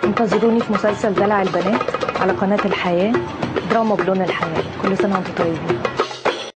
انتظروني في مسلسل دلع البنات على قناة الحياة، دراما بلون الحياة. كل سنة وانتم طيبين.